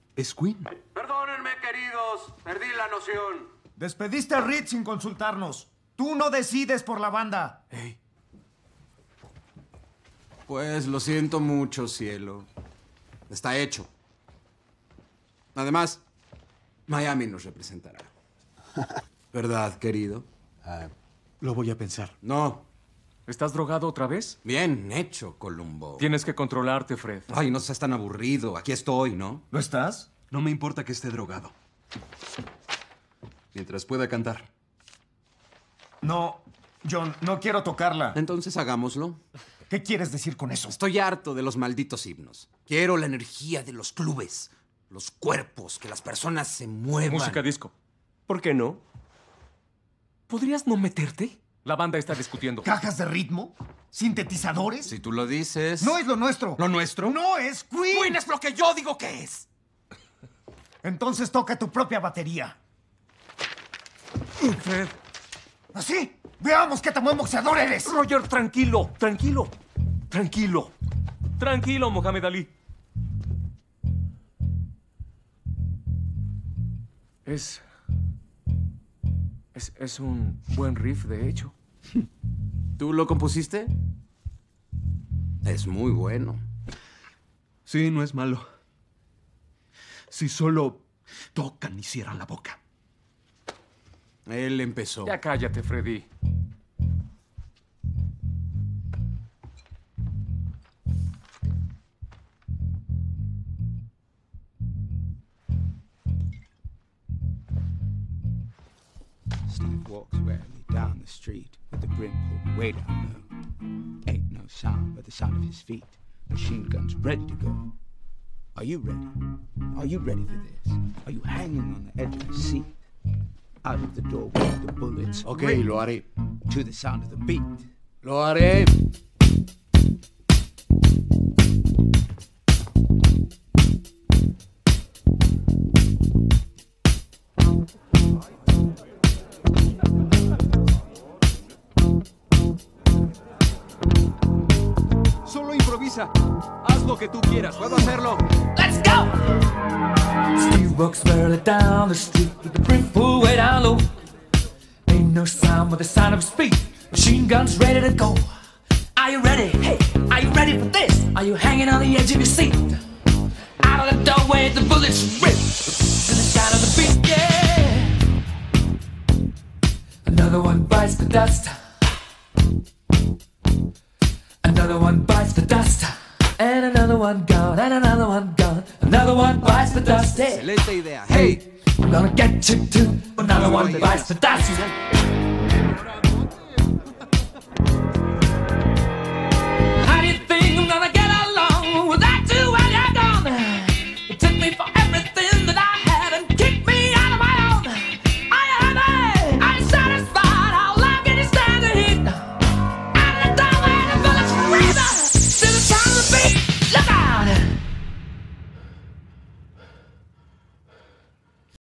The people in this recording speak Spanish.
Es Queen. Perdónenme, queridos. Perdí la noción. Despediste a Reed sin consultarnos. Tú no decides por la banda. Hey. Pues lo siento mucho, cielo. Está hecho. Además, Miami nos representará. ¿Verdad, querido? Lo voy a pensar. No. ¿Estás drogado otra vez? Bien hecho, Columbo. Tienes que controlarte, Fred. Ay, no seas tan aburrido. Aquí estoy, ¿no? ¿Lo estás? No me importa que esté drogado. Mientras pueda cantar. No, John, no quiero tocarla. Entonces hagámoslo. ¿Qué quieres decir con eso? Estoy harto de los malditos himnos. Quiero la energía de los clubes, los cuerpos, que las personas se muevan. Música disco. ¿Por qué no? ¿Podrías no meterte? La banda está discutiendo. ¿Cajas de ritmo? ¿Sintetizadores? Si tú lo dices... No es lo nuestro. ¿Lo nuestro? No es Queen. Queen es lo que yo digo que es. Entonces toca tu propia batería. Fred. ¿Así? Veamos qué tan buen boxeador eres. Roger, tranquilo, tranquilo. Tranquilo. Tranquilo, Mohamed Ali. Es un buen riff, de hecho. ¿Tú lo compusiste? Es muy bueno. Sí, no es malo. Si solo tocan y cierran la boca. Él empezó. Ya cállate, Freddy. Steve walks warily down the street with the brim pulled way down low. Ain't no sound but the sound of his feet. Machine guns ready to go. Are you ready? Are you ready for this? Are you hanging on the edge of your seat? Out of the doorway, the bullets. Ok, ring lo haré. to the sound of the beat. Lo haré. Solo improvisa. Haz lo que tú quieras. Puedo hacerlo. Let's go! Steve walks barely down the street with the brim pulled way down low. Ain't no sound but the sound of his feet. Machine guns ready to go. Are you ready? Hey, are you ready for this? Are you hanging on the edge of your seat? Out of the doorway, the bullets rip to the sound of the beat. Yeah. Another one bites the dust. Another one bites the dust. And another one gone, and another one gone. Another one bites the dust. Hey, Excelente idea. Hey. I'm gonna get you too. Another one bites the dust.